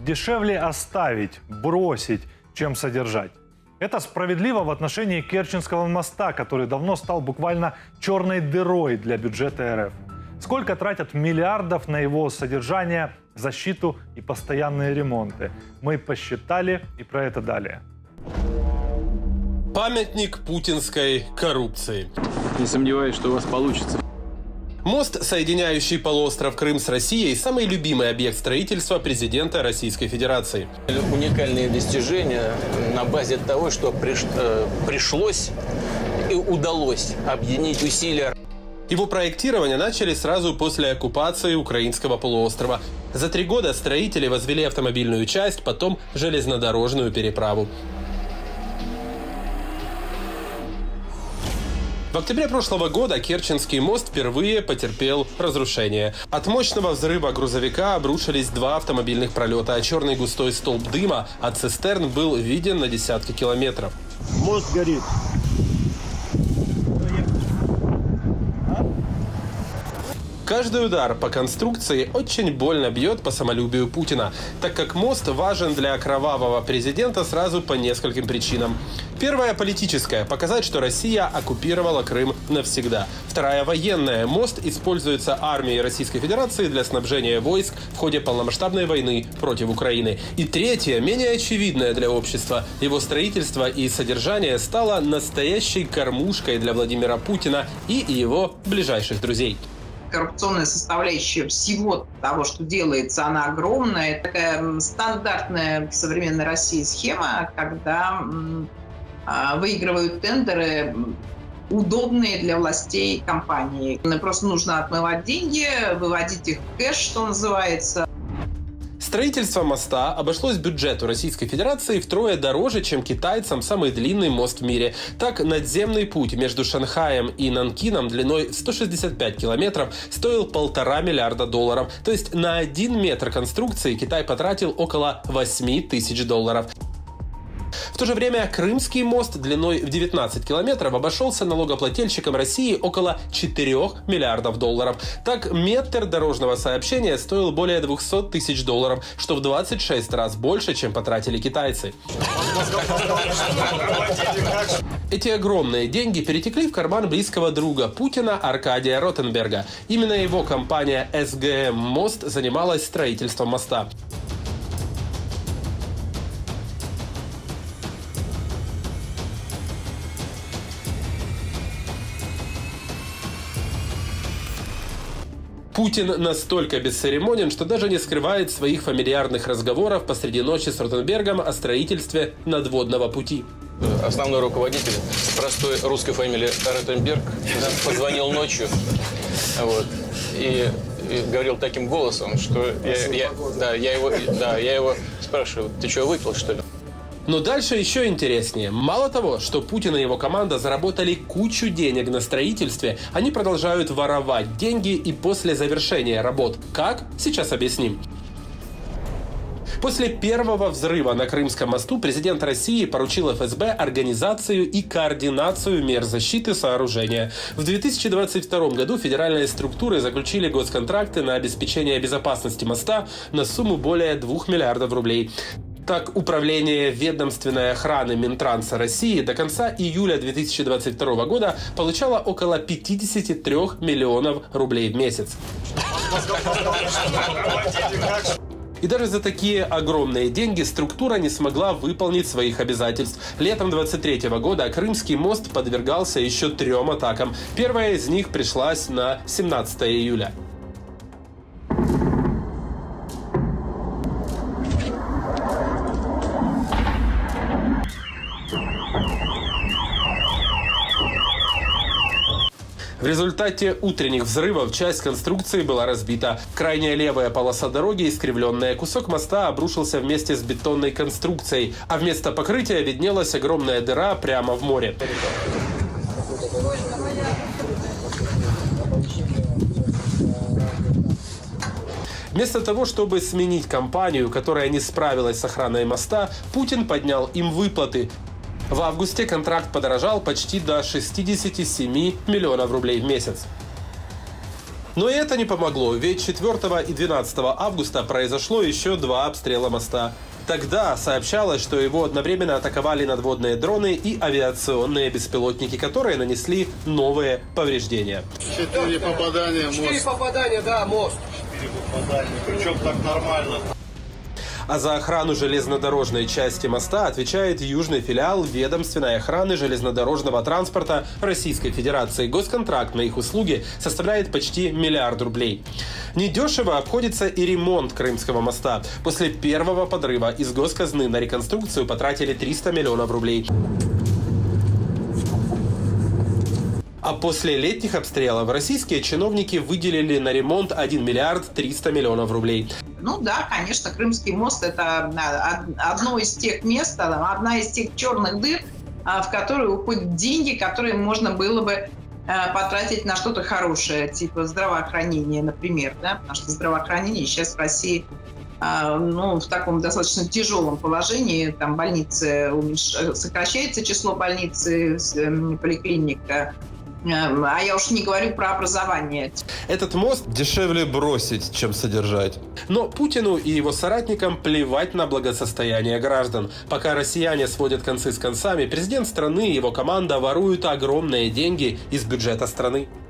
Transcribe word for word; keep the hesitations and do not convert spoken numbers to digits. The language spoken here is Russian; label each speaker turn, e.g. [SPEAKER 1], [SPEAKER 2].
[SPEAKER 1] Дешевле оставить, бросить, чем содержать. Это справедливо в отношении Керченского моста, который давно стал буквально черной дырой для бюджета РФ. Сколько тратят миллиардов на его содержание, защиту и постоянные ремонты? Мы посчитали, и про это далее.
[SPEAKER 2] Памятник путинской коррупции.
[SPEAKER 3] Не сомневаюсь, что у вас получится.
[SPEAKER 2] Мост, соединяющий полуостров Крым с Россией, самый любимый объект строительства президента Российской Федерации.
[SPEAKER 4] Уникальные достижения на базе того, что приш, э, пришлось и удалось объединить усилия.
[SPEAKER 2] Его проектирование начали сразу после оккупации украинского полуострова. За три года строители возвели автомобильную часть, потом железнодорожную переправу. В октябре прошлого года Керченский мост впервые потерпел разрушение. От мощного взрыва грузовика обрушились два автомобильных пролета, а черный густой столб дыма от цистерн был виден на десятки километров.
[SPEAKER 5] Мост горит.
[SPEAKER 2] Каждый удар по конструкции очень больно бьет по самолюбию Путина, так как мост важен для кровавого президента сразу по нескольким причинам. Первая – политическая – показать, что Россия оккупировала Крым навсегда. Вторая – военная – мост используется армией Российской Федерации для снабжения войск в ходе полномасштабной войны против Украины. И третья, менее очевидная для общества – его строительство и содержание стало настоящей кормушкой для Владимира Путина и его ближайших друзей.
[SPEAKER 6] Коррупционная составляющая всего того, что делается, она огромная. Это такая стандартная в современной России схема, когда выигрывают тендеры удобные для властей компании. Просто нужно отмывать деньги, выводить их в кэш, что называется.
[SPEAKER 2] Строительство моста обошлось бюджету Российской Федерации втрое дороже, чем китайцам самый длинный мост в мире. Так, надземный путь между Шанхаем и Нанкином длиной сто шестьдесят пять километров стоил полтора миллиарда долларов. То есть на один метр конструкции Китай потратил около восьми тысяч долларов. В то же время Крымский мост длиной в девятнадцать километров обошелся налогоплательщикам России около четырёх миллиардов долларов. Так, метр дорожного сообщения стоил более двухсот тысяч долларов, что в двадцать шесть раз больше, чем потратили китайцы. Эти огромные деньги перетекли в карман близкого друга Путина Аркадия Ротенберга. Именно его компания эс гэ эм Мост занималась строительством моста. Путин настолько бесцеремонен, что даже не скрывает своих фамильярных разговоров посреди ночи с Ротенбергом о строительстве надводного пути.
[SPEAKER 4] Основной руководитель простой русской фамилии Ротенберг позвонил ночью вот, и, и говорил таким голосом, что я, я, да, я, его, да, я его спрашиваю: ты что, выпил, что ли?
[SPEAKER 2] Но дальше еще интереснее. Мало того, что Путин и его команда заработали кучу денег на строительстве, они продолжают воровать деньги и после завершения работ. Как? Сейчас объясним. После первого взрыва на Крымском мосту президент России поручил эф эс бэ организацию и координацию мер защиты сооружения. В две тысячи двадцать втором году федеральные структуры заключили госконтракты на обеспечение безопасности моста на сумму более двух миллиардов рублей. Так, Управление ведомственной охраны Минтранса России до конца июля две тысячи двадцать второго года получало около пятидесяти трёх миллионов рублей в месяц. И даже за такие огромные деньги структура не смогла выполнить своих обязательств. Летом двадцать третьего года Крымский мост подвергался еще трем атакам. Первая из них пришлась на семнадцатое июля. В результате утренних взрывов часть конструкции была разбита. Крайняя левая полоса дороги искривленная. Кусок моста обрушился вместе с бетонной конструкцией, а вместо покрытия виднелась огромная дыра прямо в море. Вместо того, чтобы сменить компанию, которая не справилась с охраной моста, Путин поднял им выплаты. В августе контракт подорожал почти до шестидесяти семи миллионов рублей в месяц. Но и это не помогло, ведь четвёртого и двенадцатого августа произошло еще два обстрела моста. Тогда сообщалось, что его одновременно атаковали надводные дроны и авиационные беспилотники, которые нанесли новые повреждения.
[SPEAKER 5] Четыре попадания, мост.
[SPEAKER 7] Четыре попадания, да, мост.
[SPEAKER 5] Четыре попадания, причем так нормально.
[SPEAKER 2] А за охрану железнодорожной части моста отвечает южный филиал ведомственной охраны железнодорожного транспорта Российской Федерации. Госконтракт на их услуги составляет почти миллиард рублей. Недешево обходится и ремонт Крымского моста. После первого подрыва из госказны на реконструкцию потратили триста миллионов рублей. А после летних обстрелов российские чиновники выделили на ремонт один миллиард триста миллионов рублей.
[SPEAKER 6] Ну да, конечно, Крымский мост – это одно из тех мест, одна из тех черных дыр, в которые уходят деньги, которые можно было бы потратить на что-то хорошее, типа здравоохранения, например. Да? Потому что здравоохранение сейчас в России ну, в таком достаточно тяжелом положении. Там больницы, уменьш... сокращается число больниц, поликлиник. А я уж не говорю про образование.
[SPEAKER 2] Этот мост дешевле бросить, чем содержать. Но Путину и его соратникам плевать на благосостояние граждан. Пока россияне сводят концы с концами, президент страны и его команда воруют огромные деньги из бюджета страны.